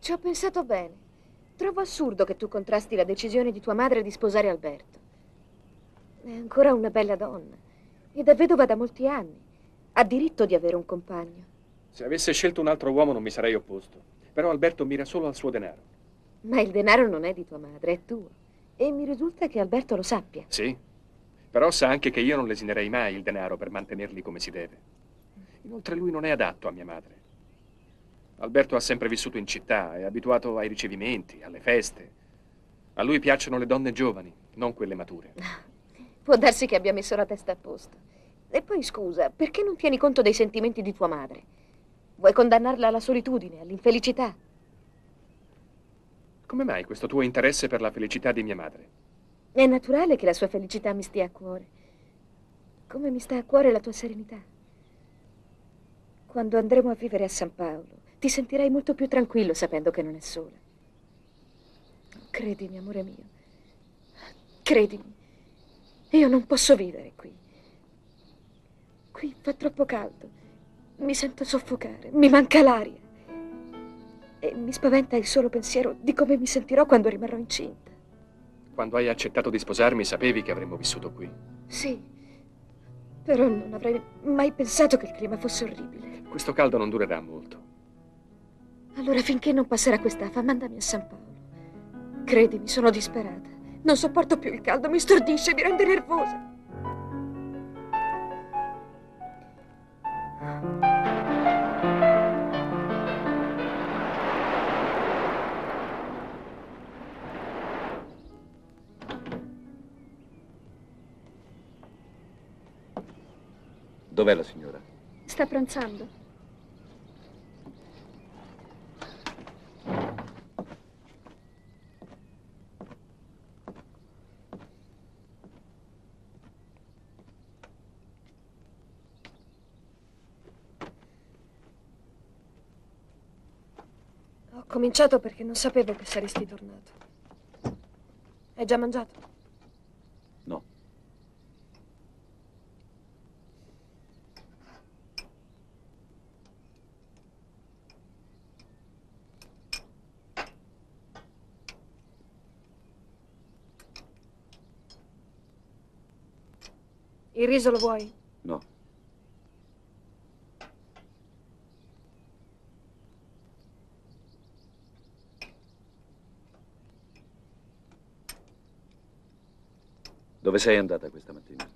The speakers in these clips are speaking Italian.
Ci ho pensato bene. Trovo assurdo che tu contrasti la decisione di tua madre di sposare Alberto. È ancora una bella donna ed è vedova da molti anni. Ha diritto di avere un compagno. Se avesse scelto un altro uomo non mi sarei opposto. Però Alberto mira solo al suo denaro. Ma il denaro non è di tua madre, è tuo. E mi risulta che Alberto lo sappia. Sì, però sa anche che io non lesinerei mai il denaro per mantenerli come si deve. Inoltre lui non è adatto a mia madre. Alberto ha sempre vissuto in città, è abituato ai ricevimenti, alle feste. A lui piacciono le donne giovani, non quelle mature. Può darsi che abbia messo la testa a posto. E poi scusa, perché non tieni conto dei sentimenti di tua madre? Vuoi condannarla alla solitudine, all'infelicità? Come mai questo tuo interesse per la felicità di mia madre? È naturale che la sua felicità mi stia a cuore. Come mi sta a cuore la tua serenità. Quando andremo a vivere a San Paolo, ti sentirai molto più tranquillo sapendo che non è sola. Credimi, amore mio. Credimi. Io non posso vivere qui. Qui fa troppo caldo. Mi sento soffocare. Mi manca l'aria. E mi spaventa il solo pensiero di come mi sentirò quando rimarrò incinta. Quando hai accettato di sposarmi, sapevi che avremmo vissuto qui. Sì, però non avrei mai pensato che il clima fosse orribile. Questo caldo non durerà molto. Allora, finché non passerà quest'afa, mandami a San Paolo. Credimi, sono disperata. Non sopporto più il caldo, mi stordisce, mi rende nervosa. Dov'è la signora? Sta pranzando. Ho cominciato perché non sapevo che saresti tornato. Hai già mangiato? No. Il riso lo vuoi? No. Dove sei andata questa mattina?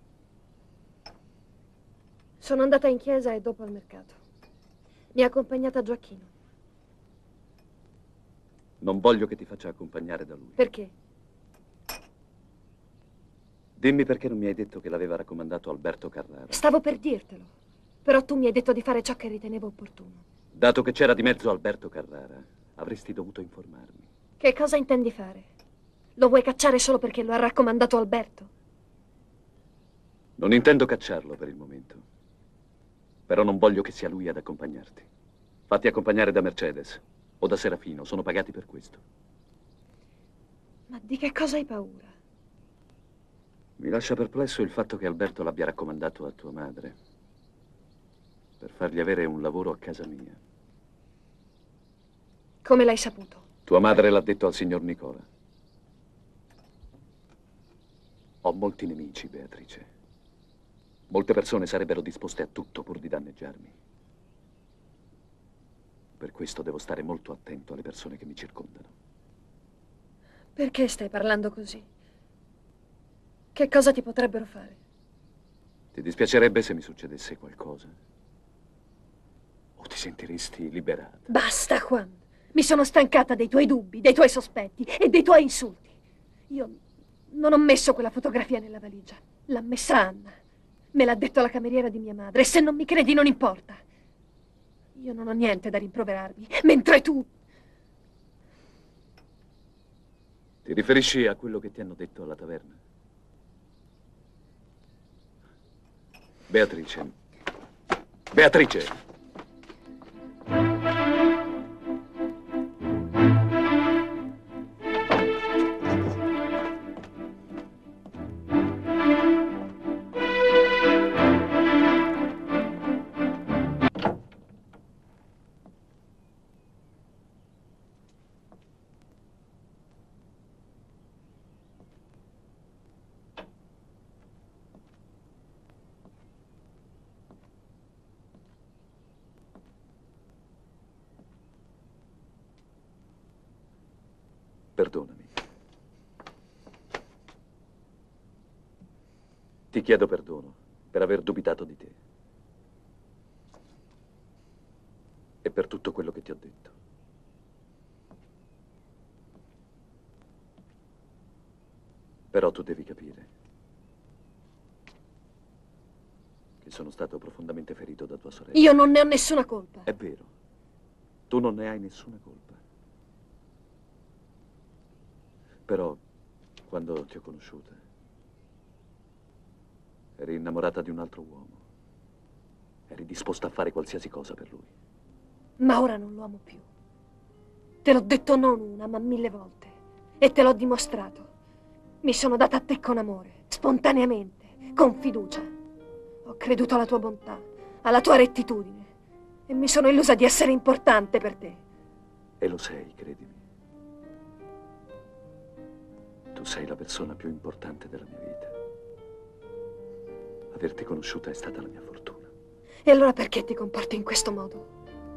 Sono andata in chiesa e dopo al mercato. Mi ha accompagnata Gioacchino. Non voglio che ti faccia accompagnare da lui. Perché? Dimmi perché non mi hai detto che l'aveva raccomandato Alberto Carrara. Stavo per dirtelo, però tu mi hai detto di fare ciò che ritenevo opportuno. Dato che c'era di mezzo Alberto Carrara, avresti dovuto informarmi. Che cosa intendi fare? Lo vuoi cacciare solo perché lo ha raccomandato Alberto? Non intendo cacciarlo per il momento. Però non voglio che sia lui ad accompagnarti. Fatti accompagnare da Mercedes o da Serafino, sono pagati per questo. Ma di che cosa hai paura? Mi lascia perplesso il fatto che Alberto l'abbia raccomandato a tua madre per fargli avere un lavoro a casa mia. Come l'hai saputo? Tua madre l'ha detto al signor Nicola. Ho molti nemici, Beatrice. Molte persone sarebbero disposte a tutto pur di danneggiarmi. Per questo devo stare molto attento alle persone che mi circondano. Perché stai parlando così? Che cosa ti potrebbero fare? Ti dispiacerebbe se mi succedesse qualcosa? O ti sentiresti liberata? Basta, Juan. Mi sono stancata dei tuoi dubbi, dei tuoi sospetti e dei tuoi insulti. Io non ho messo quella fotografia nella valigia. L'ha messa Anna. Me l'ha detto la cameriera di mia madre. E se non mi credi, non importa. Io non ho niente da rimproverarmi, mentre tu... Ti riferisci a quello che ti hanno detto alla taverna? Beatrice. Beatrice! Perdonami. Ti chiedo perdono per aver dubitato di te. E per tutto quello che ti ho detto. Però tu devi capire che sono stato profondamente ferito da tua sorella. Io non ne ho nessuna colpa. È vero. Tu non ne hai nessuna colpa. Però, quando ti ho conosciuta, eri innamorata di un altro uomo. Eri disposta a fare qualsiasi cosa per lui. Ma ora non lo amo più. Te l'ho detto non una, ma 1000 volte. E te l'ho dimostrato. Mi sono data a te con amore, spontaneamente, con fiducia. Ho creduto alla tua bontà, alla tua rettitudine. E mi sono illusa di essere importante per te. E lo sei, credimi. Tu sei la persona più importante della mia vita. Averti conosciuta è stata la mia fortuna. E allora perché ti comporti in questo modo?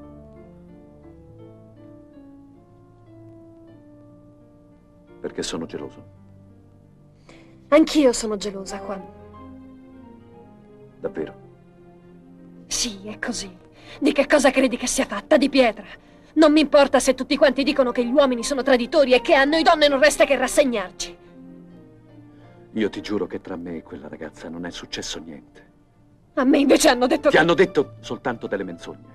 Perché sono geloso. Anch'io sono gelosa, Juan. Davvero? Sì, è così. Di che cosa credi che sia fatta? Di pietra. Non mi importa se tutti quanti dicono che gli uomini sono traditori e che a noi donne non resta che rassegnarci. Io ti giuro che tra me e quella ragazza non è successo niente. A me invece hanno detto Ti hanno detto soltanto delle menzogne.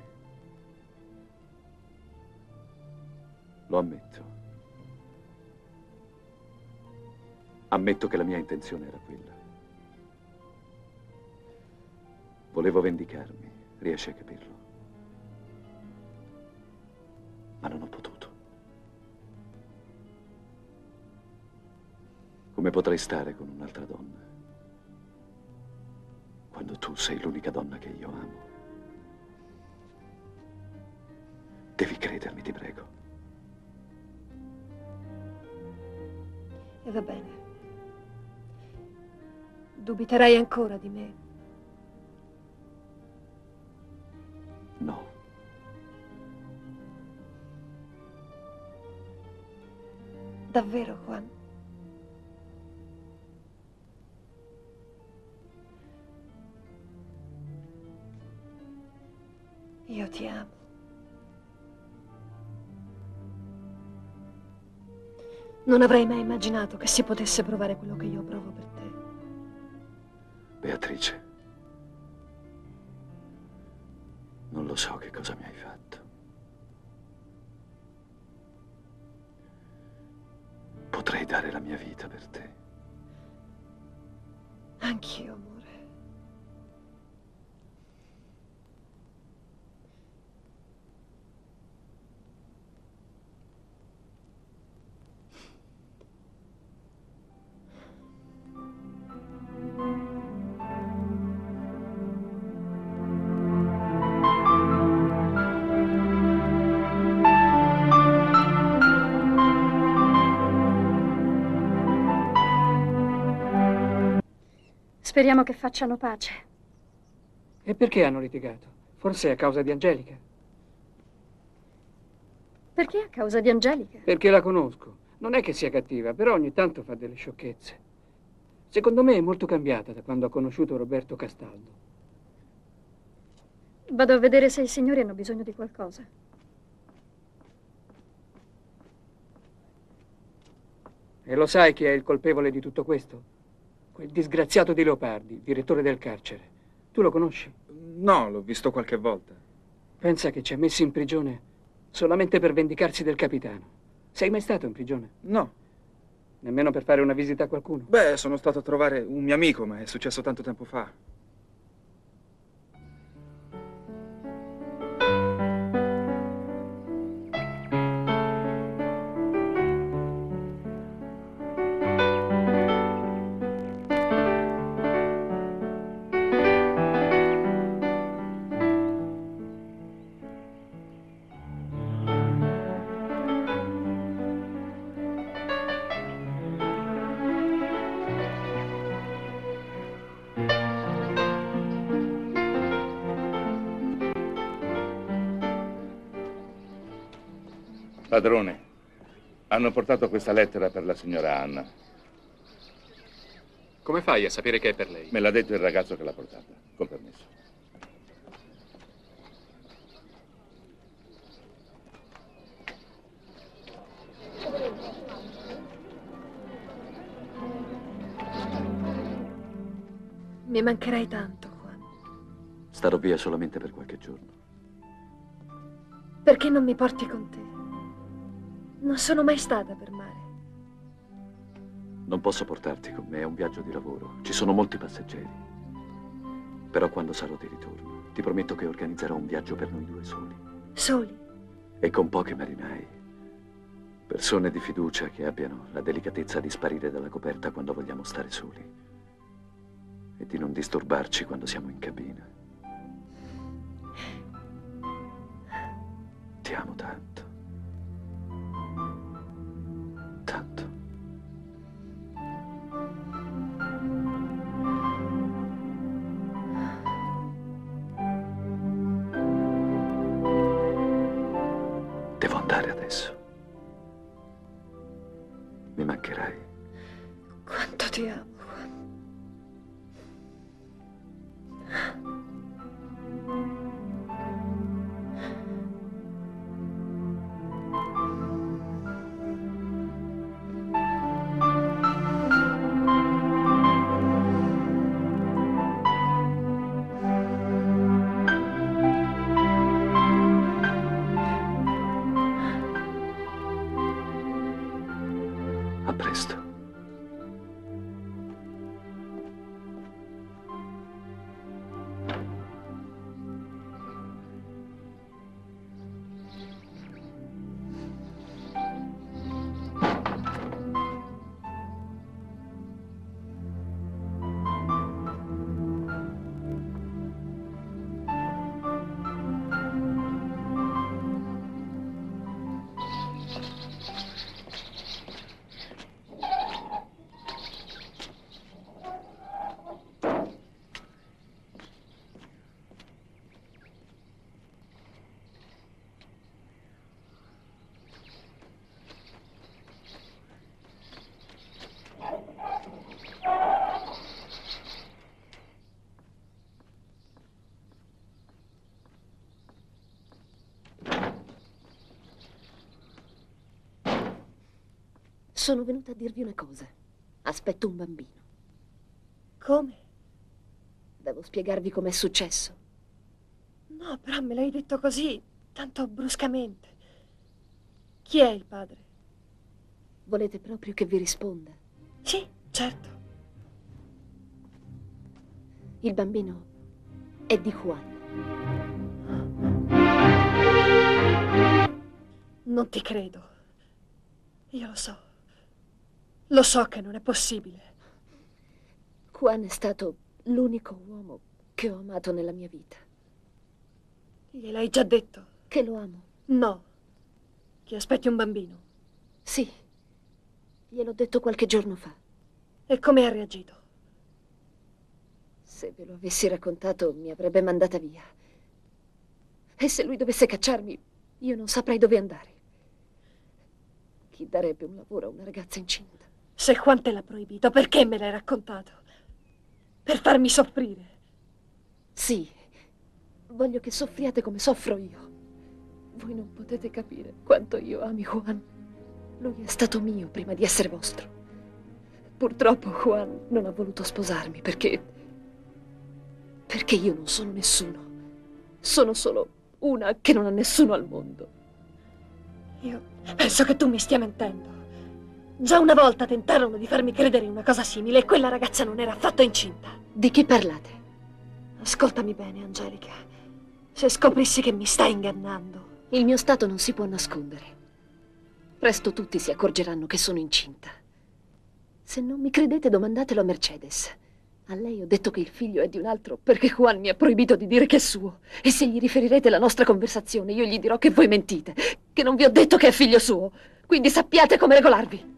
Lo ammetto. Ammetto che la mia intenzione era quella. Volevo vendicarmi, riesci a capirlo? Ma non ho potuto. Come potrei stare con un'altra donna quando tu sei l'unica donna che io amo? Devi credermi, ti prego. E va bene. Dubiterai ancora di me? No. Davvero, Juan? Io ti amo. Non avrei mai immaginato che si potesse provare quello che io provo per te. Beatrice, non lo so che cosa mi hai fatto. Potrei dare la mia vita per te. Anch'io, amore. Speriamo che facciano pace. E perché hanno litigato? Forse a causa di Angelica. Perché a causa di Angelica? Perché la conosco. Non è che sia cattiva, però ogni tanto fa delle sciocchezze. Secondo me è molto cambiata da quando ha conosciuto Roberto Castaldo. Vado a vedere se i signori hanno bisogno di qualcosa. E lo sai chi è il colpevole di tutto questo? Quel disgraziato di Leopardi, direttore del carcere. Tu lo conosci? No, l'ho visto qualche volta. Pensa che ci ha messi in prigione solamente per vendicarsi del capitano. Sei mai stato in prigione? No. Nemmeno per fare una visita a qualcuno? Beh, sono stato a trovare un mio amico, ma è successo tanto tempo fa. Padrone, Hanno portato questa lettera per la signora Anna. Come fai a sapere che è per lei? Me l'ha detto il ragazzo che l'ha portata, con permesso. Mi mancherai tanto, Juan. Starò via solamente per qualche giorno. Perché non mi porti con te? Non sono mai stata per mare. Non posso portarti con me, è un viaggio di lavoro. Ci sono molti passeggeri. Però quando sarò di ritorno, ti prometto che organizzerò un viaggio per noi due soli. Soli? E con pochi marinai. Persone di fiducia che abbiano la delicatezza di sparire dalla coperta quando vogliamo stare soli. E di non disturbarci quando siamo in cabina. Ti amo tanto. Tanto. Devo andare adesso. Mi mancherai. Quanto ti amo. A presto. Sono venuta a dirvi una cosa. Aspetto un bambino. Come? Devo spiegarvi com'è successo. No, però me l'hai detto così, tanto bruscamente. Chi è il padre? Volete proprio che vi risponda? Sì, certo. Il bambino è di Juan. Non ti credo. Io lo so. Lo so che non è possibile. Juan è stato l'unico uomo che ho amato nella mia vita. Gliel'hai già detto? Che lo amo. No. Che aspetti un bambino. Sì. Gliel'ho detto qualche giorno fa. E come ha reagito? Se ve lo avessi raccontato, mi avrebbe mandata via. E se lui dovesse cacciarmi, io non saprei dove andare. Chi darebbe un lavoro a una ragazza incinta? Se Juan te l'ha proibito, perché me l'hai raccontato? Per farmi soffrire. Sì. Voglio che soffriate come soffro io. Voi non potete capire quanto io ami Juan. Lui è stato mio prima di essere vostro. Purtroppo Juan non ha voluto sposarmi perché io non sono nessuno. Sono solo una che non ha nessuno al mondo. Io penso che tu mi stia mentendo. Già una volta tentarono di farmi credere in una cosa simile e quella ragazza non era affatto incinta. Di chi parlate? Ascoltami bene, Angelica. Se scoprissi che mi stai ingannando... Il mio stato non si può nascondere. Presto tutti si accorgeranno che sono incinta. Se non mi credete, domandatelo a Mercedes. A lei ho detto che il figlio è di un altro perché Juan mi ha proibito di dire che è suo. E se gli riferirete la nostra conversazione, io gli dirò che voi mentite, che non vi ho detto che è figlio suo. Quindi sappiate come regolarvi.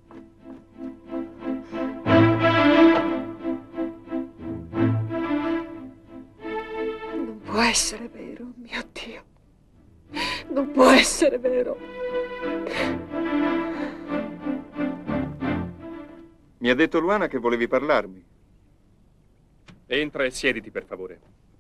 Non può essere vero, mio Dio. Non può essere vero. Mi ha detto Luana che volevi parlarmi. Entra e siediti, per favore.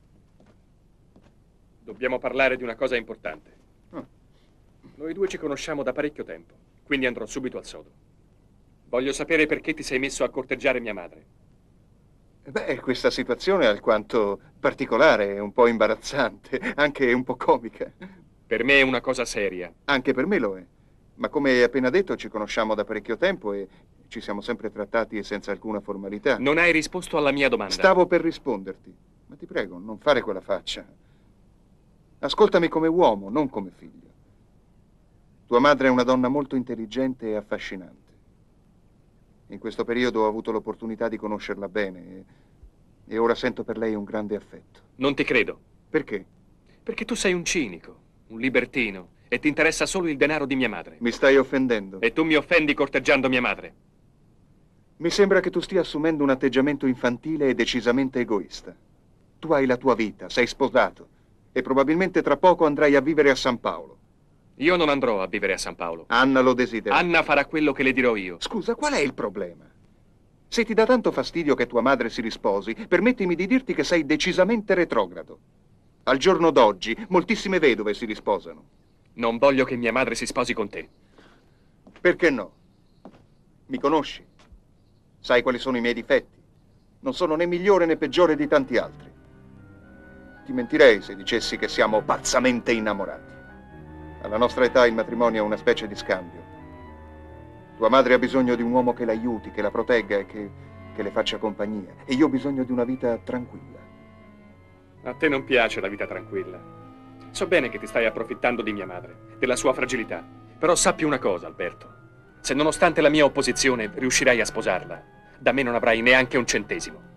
Dobbiamo parlare di una cosa importante. Ah. Noi due ci conosciamo da parecchio tempo, quindi andrò subito al sodo. Voglio sapere perché ti sei messo a corteggiare mia madre. Beh, questa situazione è alquanto particolare, un po' imbarazzante, anche un po' comica. Per me è una cosa seria. Anche per me lo è. Ma come hai appena detto, ci conosciamo da parecchio tempo e ci siamo sempre trattati senza alcuna formalità. Non hai risposto alla mia domanda. Stavo per risponderti, ma ti prego, non fare quella faccia. Ascoltami come uomo, non come figlio. Tua madre è una donna molto intelligente e affascinante. In questo periodo ho avuto l'opportunità di conoscerla bene e ora sento per lei un grande affetto. Non ti credo. Perché? Perché tu sei un cinico, un libertino, e ti interessa solo il denaro di mia madre. Mi stai offendendo. E tu mi offendi corteggiando mia madre. Mi sembra che tu stia assumendo un atteggiamento infantile e decisamente egoista. Tu hai la tua vita, sei sposato e probabilmente tra poco andrai a vivere a San Paolo. Io non andrò a vivere a San Paolo. Anna lo desidera. Anna farà quello che le dirò io. Scusa, qual è il problema? Se ti dà tanto fastidio che tua madre si risposi, permettimi di dirti che sei decisamente retrogrado. Al giorno d'oggi, moltissime vedove si risposano. Non voglio che mia madre si sposi con te. Perché no? Mi conosci? Sai quali sono i miei difetti? Non sono né migliore né peggiore di tanti altri. Ti mentirei se dicessi che siamo pazzamente innamorati. Alla nostra età il matrimonio è una specie di scambio. Tua madre ha bisogno di un uomo che l'aiuti, che la protegga e che le faccia compagnia. E io ho bisogno di una vita tranquilla. A te non piace la vita tranquilla. So bene che ti stai approfittando di mia madre, della sua fragilità. Però sappi una cosa, Alberto. Se nonostante la mia opposizione riuscirai a sposarla, da me non avrai neanche un centesimo.